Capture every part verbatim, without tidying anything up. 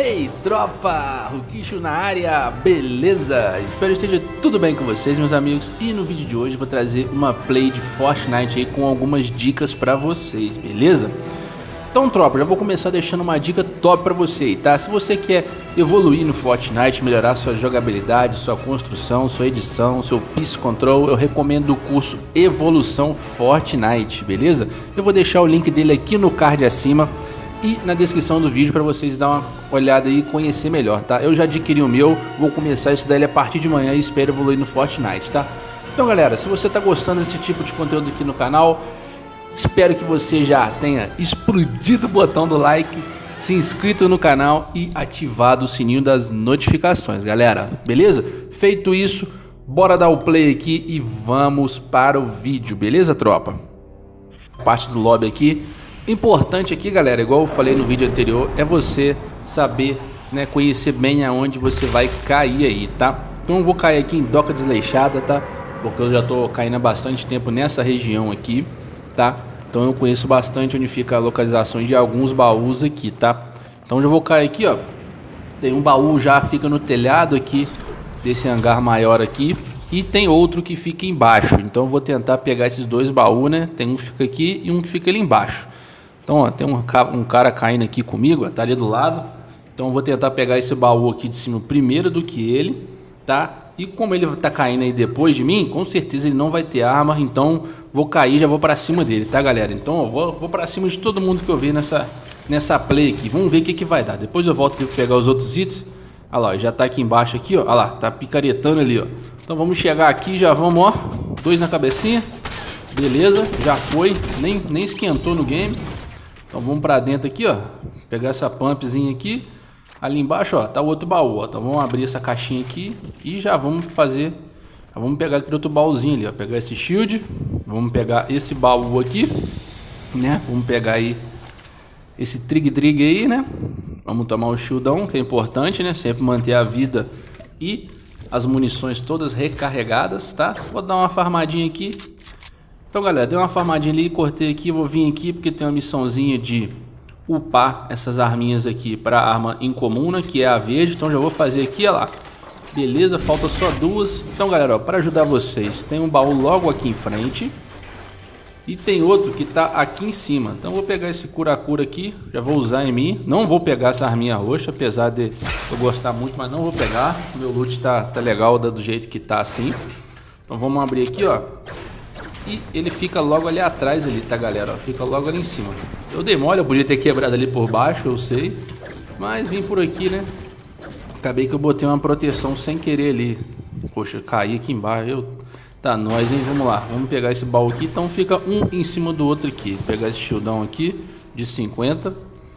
Hey tropa, Rukicho na área, beleza? Espero que esteja tudo bem com vocês, meus amigos. E no vídeo de hoje vou trazer uma play de Fortnite aí com algumas dicas pra vocês, beleza? Então tropa, já vou começar deixando uma dica top pra você aí, tá? Se você quer evoluir no Fortnite, melhorar sua jogabilidade, sua construção, sua edição, seu Peace Control, eu recomendo o curso Evolução Fortnite, beleza? Eu vou deixar o link dele aqui no card acima e na descrição do vídeo para vocês dar uma olhada e conhecer melhor, tá? Eu já adquiri o meu, vou começar a estudar ele a partir de manhã e espero evoluir no Fortnite, tá? Então galera, se você tá gostando desse tipo de conteúdo aqui no canal, espero que você já tenha explodido o botão do like, se inscrito no canal e ativado o sininho das notificações, galera, beleza? Feito isso, bora dar o play aqui e vamos para o vídeo, beleza, tropa? Parte do lobby aqui. Importante aqui, galera, igual eu falei no vídeo anterior, é você saber, né, conhecer bem aonde você vai cair aí, tá? Então eu vou cair aqui em Doca Desleixada, tá? Porque eu já tô caindo há bastante tempo nessa região aqui, tá? Então eu conheço bastante onde fica a localização de alguns baús aqui, tá? Então já vou cair aqui, ó. Tem um baú já fica no telhado aqui desse hangar maior aqui. E tem outro que fica embaixo. Então eu vou tentar pegar esses dois baús, né? Tem um que fica aqui e um que fica ali embaixo. Então, ó, tem um, um cara caindo aqui comigo, ó, tá ali do lado. Então eu vou tentar pegar esse baú aqui de cima primeiro do que ele, tá? E como ele tá caindo aí depois de mim, com certeza ele não vai ter arma. Então vou cair, já vou pra cima dele, tá, galera? Então eu vou, vou pra cima de todo mundo que eu ver nessa, nessa play aqui. Vamos ver o que que vai dar. Depois eu volto pra pegar os outros itens. Olha lá, já tá aqui embaixo aqui, ó. Olha lá, tá picaretando ali, ó. Então vamos chegar aqui, já vamos, ó. Dois na cabecinha. Beleza, já foi. Nem, nem esquentou no game. Então vamos pra dentro aqui, ó. Pegar essa pumpzinha aqui. Ali embaixo, ó, tá o outro baú, ó. Então vamos abrir essa caixinha aqui e já vamos fazer. Já vamos pegar aquele outro baúzinho ali, ó. Pegar esse shield. Vamos pegar esse baú aqui, né? Vamos pegar aí esse trig-trig aí, né? Vamos tomar o shieldão, que é importante, né? Sempre manter a vida e as munições todas recarregadas, tá? Vou dar uma farmadinha aqui. Então, galera, dei uma farmadinha ali, cortei aqui, vou vir aqui porque tem uma missãozinha de upar essas arminhas aqui para arma incomum, né, que é a verde. Então já vou fazer aqui, ó lá. Beleza, falta só duas. Então, galera, para ajudar vocês, tem um baú logo aqui em frente e tem outro que tá aqui em cima. Então vou pegar esse cura-cura aqui, já vou usar em mim. Não vou pegar essa arminha roxa, apesar de eu gostar muito, mas não vou pegar. Meu loot tá, tá legal do jeito que tá assim. Então vamos abrir aqui, ó. E ele fica logo ali atrás ali, tá, galera? Ó, fica logo ali em cima. Eu dei mole, eu podia ter quebrado ali por baixo, eu sei. Mas vim por aqui, né? Acabei que eu botei uma proteção sem querer ali. Poxa, caí aqui embaixo. Eu... Tá, nós, hein? Vamos lá. Vamos pegar esse baú aqui. Então fica um em cima do outro aqui. Vou pegar esse shieldão aqui de cinquenta.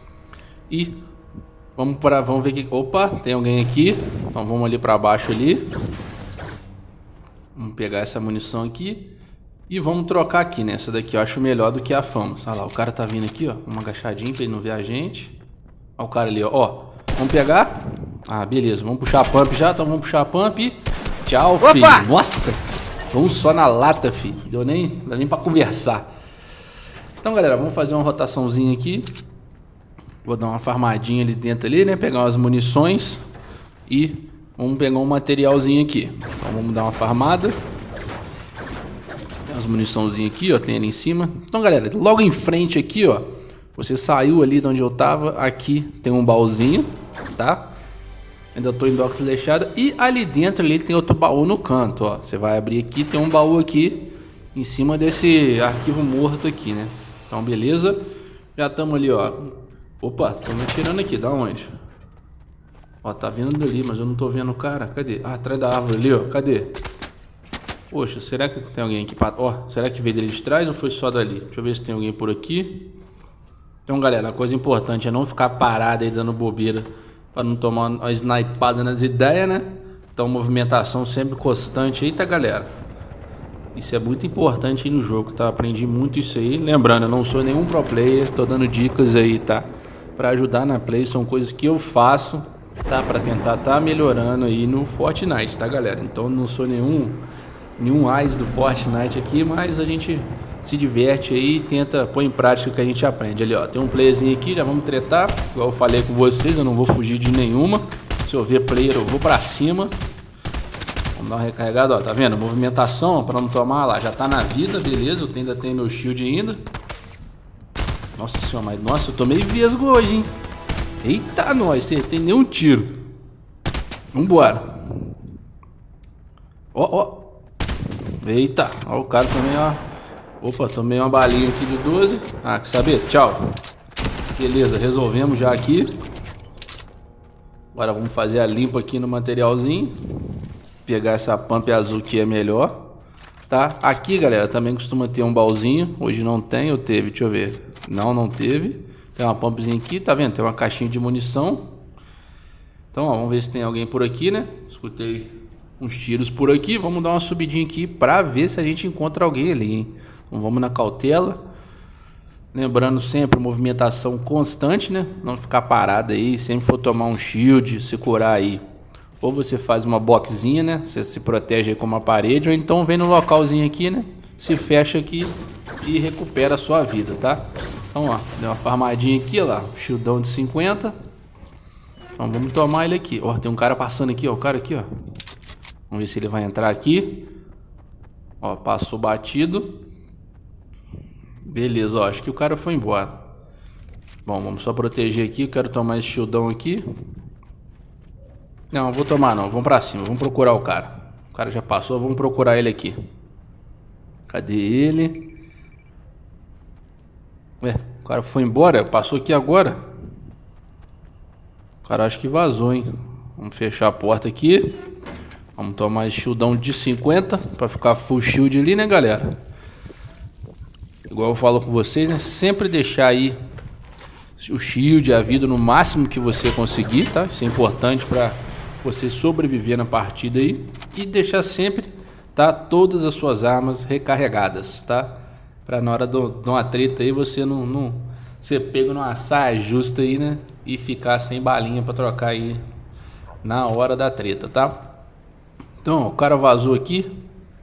E vamos para, vamos ver aqui. Opa, tem alguém aqui. Então vamos ali para baixo ali. Vamos pegar essa munição aqui. E vamos trocar aqui, né? Essa daqui eu acho melhor do que a Famous. Olha lá, o cara tá vindo aqui, ó. Uma agachadinha pra ele não ver a gente. Olha o cara ali, ó. Ó, vamos pegar. Ah, beleza. Vamos puxar a pump já. Então vamos puxar a pump. Tchau, filho. Opa! Nossa! Vamos só na lata, filho. Deu nem, não deu nem pra conversar. Então, galera, vamos fazer uma rotaçãozinha aqui. Vou dar uma farmadinha ali dentro ali, né? Pegar umas munições. E vamos pegar um materialzinho aqui. Então vamos dar uma farmada. As muniçãozinhas aqui, ó, tem ali em cima. Então, galera, logo em frente aqui, ó, você saiu ali de onde eu tava. Aqui tem um baúzinho, tá? Ainda tô em Doca Desleixada. E ali dentro ali tem outro baú no canto, ó. Você vai abrir aqui, tem um baú aqui em cima desse arquivo morto aqui, né? Então, beleza. Já estamos ali, ó. Opa, tô me atirando aqui, da onde? Ó, tá vindo dali, mas eu não tô vendo o cara. Cadê? Ah, atrás da árvore ali, ó. Cadê? Poxa, será que tem alguém aqui? Ó, oh, será que veio dele de trás ou foi só dali? Deixa eu ver se tem alguém por aqui. Então, galera, a coisa importante é não ficar parado aí dando bobeira para não tomar uma snipada nas ideias, né? Então, movimentação sempre constante aí, tá, galera? Isso é muito importante aí no jogo, tá? Aprendi muito isso aí. Lembrando, eu não sou nenhum pro player, tô dando dicas aí, tá? Para ajudar na play, são coisas que eu faço, tá? Para tentar tá melhorando aí no Fortnite, tá, galera? Então, não sou nenhum... nenhum ás do Fortnite aqui, mas a gente se diverte aí e tenta pôr em prática o que a gente aprende ali, ó. Tem um playerzinho aqui, já vamos tretar. Igual eu falei com vocês, eu não vou fugir de nenhuma. Se eu ver player, eu vou pra cima. Vamos dar uma recarregada, ó. Tá vendo? Movimentação, ó, pra não tomar lá. Já tá na vida, beleza. Eu ainda tenho meu shield ainda. Nossa senhora, mas nossa, eu tomei vesgo hoje, hein? Eita, nós, acertei nenhum tiro. Vambora. Ó, ó. Eita, ó, o cara também, ó. Opa, tomei uma balinha aqui de doze. Ah, quer saber? Tchau. Beleza, resolvemos já aqui. Agora vamos fazer a limpa aqui no materialzinho. Pegar essa pump azul que é melhor. Tá? Aqui, galera, também costuma ter um baúzinho. Hoje não tem, ou teve? Deixa eu ver. Não, não teve. Tem uma pumpzinha aqui, tá vendo? Tem uma caixinha de munição. Então, ó, vamos ver se tem alguém por aqui, né? Escutei uns tiros por aqui. Vamos dar uma subidinha aqui pra ver se a gente encontra alguém ali, hein? Então vamos na cautela. Lembrando sempre, movimentação constante, né? Não ficar parado aí. Sempre for tomar um shield, se curar aí. Ou você faz uma boxinha, né? Você se protege aí com uma parede. Ou então vem no localzinho aqui, né? Se fecha aqui e recupera a sua vida, tá? Então, ó, deu uma farmadinha aqui, ó lá. Shieldão de cinquenta. Então vamos tomar ele aqui. Ó, tem um cara passando aqui, ó. O cara aqui, ó. Vamos ver se ele vai entrar aqui. Ó, passou batido. Beleza, ó, acho que o cara foi embora. Bom, vamos só proteger aqui. Eu quero tomar esse shieldão aqui. Não, vou tomar não, vamos pra cima. Vamos procurar o cara. O cara já passou, vamos procurar ele aqui. Cadê ele? Ué, o cara foi embora? Passou aqui agora? O cara acho que vazou, hein? Vamos fechar a porta aqui. Vamos tomar esse shieldão de cinquenta pra ficar full shield ali, né, galera? Igual eu falo com vocês, né? Sempre deixar aí o shield, a vida no máximo que você conseguir, tá? Isso é importante para você sobreviver na partida aí. E deixar sempre, tá? Todas as suas armas recarregadas, tá? Para na hora de uma treta aí você não, não ser pego numa saia justa aí, né? E ficar sem balinha para trocar aí na hora da treta, tá? Então, o cara vazou aqui.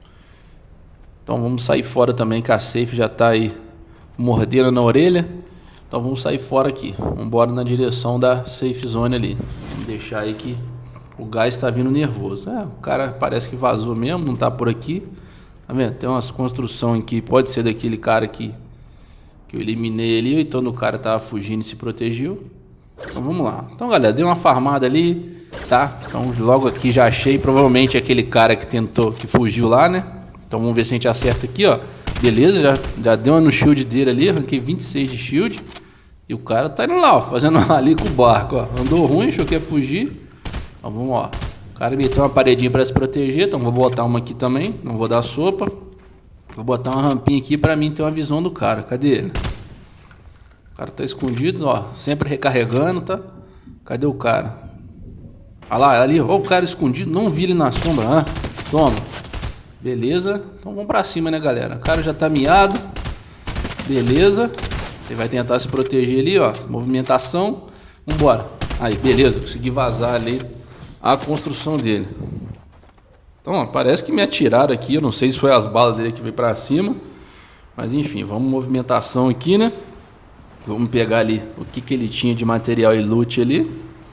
Então vamos sair fora também, que a safe já tá aí mordendo na orelha. Então vamos sair fora aqui. Vamos embora na direção da safe zone ali. Vamos deixar aí que o gás tá vindo nervoso. É, o cara parece que vazou mesmo, não tá por aqui. Tá vendo? Tem umas construções aqui, pode ser daquele cara que, que eu eliminei ali. Então o cara tava fugindo e se protegeu. Então vamos lá. Então galera, dei uma farmada ali, tá? Então logo aqui já achei provavelmente aquele cara que tentou, que fugiu lá, né? Então vamos ver se a gente acerta aqui, ó. Beleza, já, já deu uma no shield dele ali. Arranquei vinte e seis de shield. E o cara tá indo lá, ó, fazendo ali com o barco, ó. Andou ruim, achou que ia fugir. Então vamos, ó. O cara meteu uma paredinha pra se proteger. Então vou botar uma aqui também. Não vou dar sopa. Vou botar uma rampinha aqui pra mim ter uma visão do cara. Cadê ele? O cara tá escondido, ó. Sempre recarregando, tá? Cadê o cara? Olha lá, ali, ó. O cara escondido. Não vi ele na sombra, ah. Toma. Beleza, então vamos pra cima, né, galera? O cara já tá miado. Beleza. Ele vai tentar se proteger ali, ó. Movimentação. Vambora. Aí, beleza. Consegui vazar ali a construção dele. Então, ó, parece que me atiraram aqui. Eu não sei se foi as balas dele que veio pra cima. Mas enfim, vamos movimentação aqui, né? Vamos pegar ali o que, que ele tinha de material e loot ali.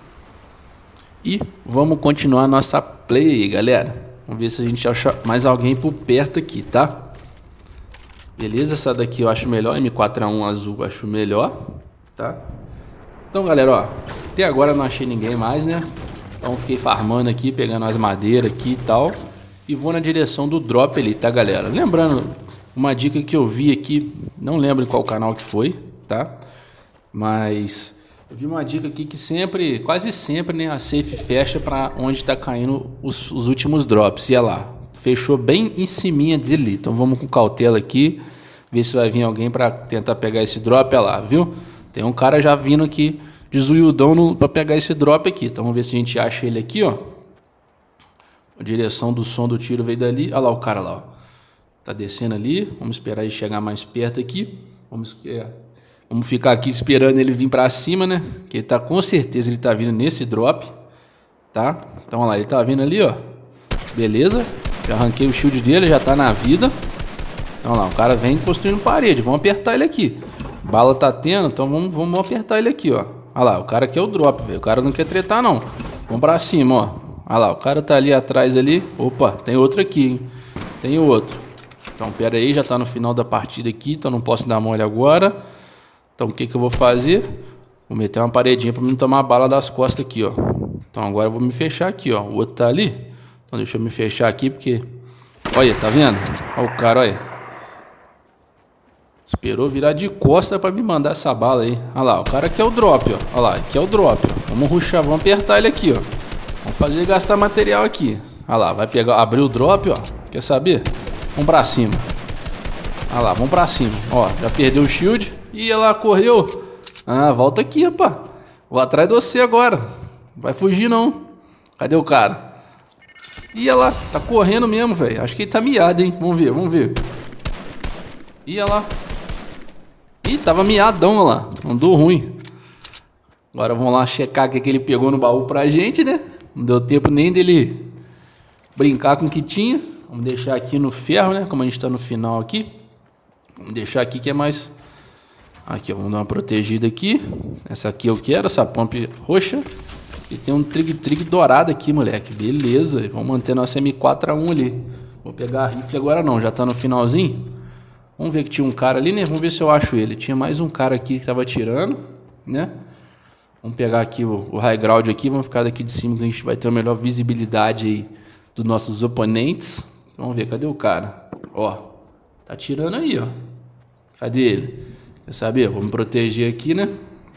E vamos continuar a nossa play aí, galera. Vamos ver se a gente acha mais alguém por perto aqui, tá? Beleza, essa daqui eu acho melhor. M quatro A um azul eu acho melhor, tá? Então, galera, ó. Até agora eu não achei ninguém mais, né? Então fiquei farmando aqui, pegando as madeiras aqui e tal. E vou na direção do drop ali, tá, galera? Lembrando, uma dica que eu vi aqui. Não lembro em qual canal que foi, tá? Mas eu vi uma dica aqui que sempre, quase sempre, né, a safe fecha para onde tá caindo os, os últimos drops. E olha lá, fechou bem em ciminha dele. Então vamos com cautela aqui, ver se vai vir alguém para tentar pegar esse drop. Olha lá, viu? Tem um cara já vindo aqui de zoiudão para pegar esse drop aqui. Então vamos ver se a gente acha ele aqui, ó. A direção do som do tiro veio dali. Olha lá o cara lá, ó. Tá descendo ali. Vamos esperar ele chegar mais perto aqui. Vamos é, Vamos ficar aqui esperando ele vir pra cima, né? Que ele tá, com certeza ele tá vindo nesse drop, tá? Então, olha lá, ele tá vindo ali, ó. Beleza. Já arranquei o shield dele, já tá na vida. Então lá, o cara vem construindo parede. Vamos apertar ele aqui. Bala tá tendo, então vamos, vamos apertar ele aqui, ó. Olha lá, o cara quer o drop, velho. O cara não quer tretar, não. Vamos pra cima, ó. Olha lá, o cara tá ali atrás ali. Opa, tem outro aqui, hein. Tem outro. Então, pera aí, já tá no final da partida aqui, então não posso dar mole agora. Então, o que que eu vou fazer? Vou meter uma paredinha pra não tomar a bala das costas aqui, ó. Então, agora eu vou me fechar aqui, ó. O outro tá ali. Então, deixa eu me fechar aqui, porque... Olha, tá vendo? Olha o cara, olha. Esperou virar de costa pra me mandar essa bala aí. Olha lá, o cara quer o drop, ó. Olha lá, aqui é o drop, ó. Vamos rushar, vamos apertar ele aqui, ó. Vamos fazer ele gastar material aqui. Olha lá, vai pegar, abrir o drop, ó. Quer saber? Vamos pra cima. Olha lá, vamos pra cima. Ó, já perdeu o shield. Ih, ela correu. Ah, volta aqui, rapaz. Vou atrás de você agora. Vai fugir, não. Cadê o cara? Ih, ela lá, tá correndo mesmo, velho. Acho que ele tá miado, hein. Vamos ver, vamos ver. Ih, ela lá. Ih, tava miadão, ó lá. Andou ruim. Agora vamos lá checar o que, que ele pegou no baú pra gente, né? Não deu tempo nem dele brincar com o que tinha. Vamos deixar aqui no ferro, né? Como a gente tá no final aqui. Vamos deixar aqui que é mais... Aqui, ó, vamos dar uma protegida aqui. Essa aqui eu quero, essa pump roxa. E tem um trig-trig dourado aqui, moleque. Beleza. Vamos manter nossa M quatro A um ali. Vou pegar a rifle agora não, já tá no finalzinho. Vamos ver que tinha um cara ali, né? Vamos ver se eu acho ele. Tinha mais um cara aqui que tava atirando, né? Vamos pegar aqui o, o high ground aqui. Vamos ficar daqui de cima que a gente vai ter a melhor visibilidade aí dos nossos oponentes. Vamos ver, cadê o cara? Ó, tá atirando aí, ó. Cadê ele? Quer saber? Vou me proteger aqui, né?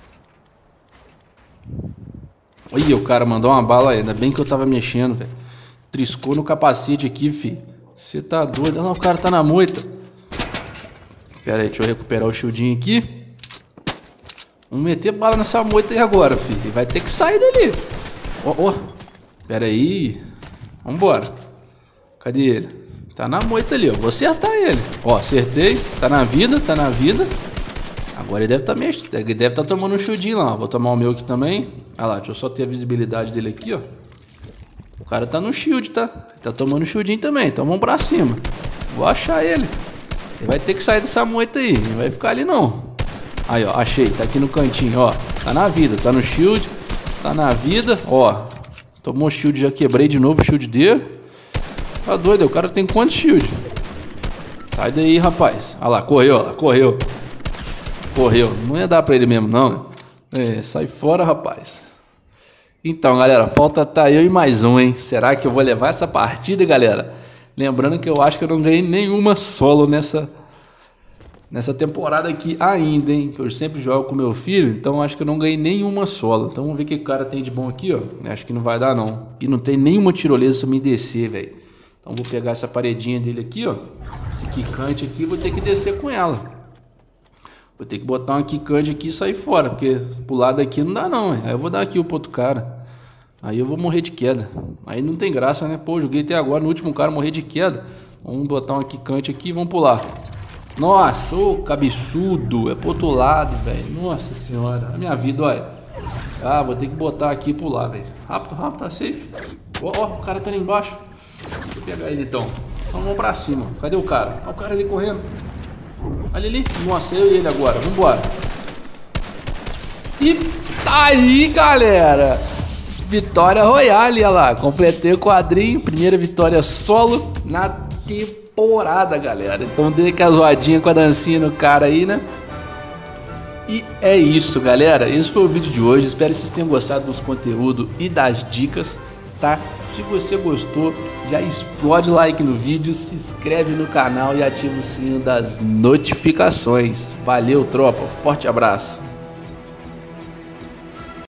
Olha, o cara mandou uma bala aí. Ainda bem que eu tava mexendo, velho. Triscou no capacete aqui, fi. Você tá doido? Olha lá, o cara tá na moita. Pera aí, deixa eu recuperar o shieldinho aqui. Vamos meter bala nessa moita aí agora, fi. Ele vai ter que sair dali. Ó, ó. Pera aí. Vambora. Cadê ele? Tá na moita ali, ó. Vou acertar ele. Ó, acertei. Tá na vida, tá na vida. Agora ele deve tá meio... Ele deve tá tomando um shieldinho lá. Vou tomar o meu aqui também. Olha lá, deixa eu só ter a visibilidade dele aqui, ó. O cara tá no shield, tá? Ele tá tomando shieldinho também. Então vamos pra cima. Vou achar ele. Ele vai ter que sair dessa moita aí. Não vai ficar ali, não. Aí, ó. Achei. Tá aqui no cantinho, ó. Tá na vida. Tá no shield. Tá na vida. Ó. Tomou shield, já quebrei de novo o shield dele. Tá doido, o cara tem quantos shield? Sai daí, rapaz. Olha lá, correu, ó, correu. Correu. Não ia dar pra ele mesmo, não. É, sai fora, rapaz. Então, galera, falta tá eu e mais um, hein? Será que eu vou levar essa partida, galera? Lembrando que eu acho que eu não ganhei nenhuma solo nessa... Nessa temporada aqui ainda, hein? Que eu sempre jogo com meu filho, então acho que eu não ganhei nenhuma solo. Então vamos ver o que o cara tem de bom aqui, ó. Acho que não vai dar, não. E não tem nenhuma tirolesa pra me descer, velho. Então vou pegar essa paredinha dele aqui, ó. Esse quicante aqui, vou ter que descer com ela. Vou ter que botar uma quicante aqui e sair fora, porque pular daqui não dá, não, véio. Aí eu vou dar aqui o pro outro cara. Aí eu vou morrer de queda. Aí não tem graça, né? Pô, joguei até agora no último cara morrer de queda. Vamos botar uma quicante aqui e vamos pular. Nossa, ô cabeçudo, é pro outro lado, velho. Nossa senhora, a minha vida, olha. Ah, vou ter que botar aqui e pular, velho. Rápido, rápido, tá safe. Ó, ó, o cara tá ali embaixo. Deixa eu pegar ele então. Então vamos pra cima. Cadê o cara? Olha o cara ali correndo. Olha ali. Nossa, eu e ele agora. Vambora. E tá aí, galera. Vitória Royale, olha lá. Completei o quadrinho. Primeira vitória solo na temporada. Temporada, galera. Então dei aquela zoadinha com a dancinha no cara aí, né? E é isso, galera. Esse foi o vídeo de hoje. Espero que vocês tenham gostado dos conteúdos e das dicas, tá? Se você gostou, já explode o like no vídeo, se inscreve no canal e ativa o sininho das notificações. Valeu, tropa. Forte abraço.